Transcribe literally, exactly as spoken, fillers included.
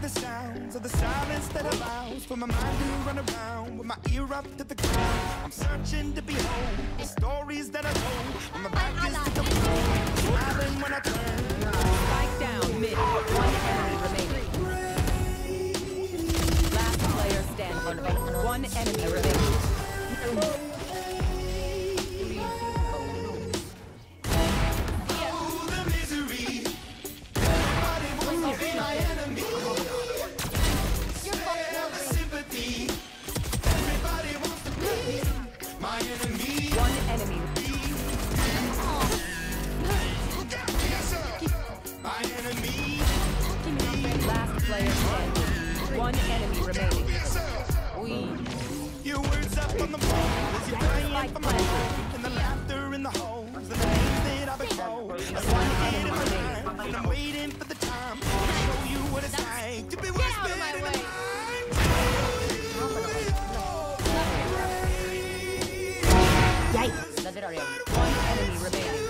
the sounds of the silence that allows for my mind to run around with my ear up to the ground. I'm searching to behold the stories that I told when my back is to the wall, smiling when I turn. Spike down mid. One enemy remaining. Last player standing. One enemy remaining. One enemy remaining. We. Your words up on the phone as you're crying for my life, and the laughter in the holes, and the names that I've been told. I see it in my mind, and I'm waiting for the time to show you what it's like to be whispered in the mind. Yikes! One enemy remaining.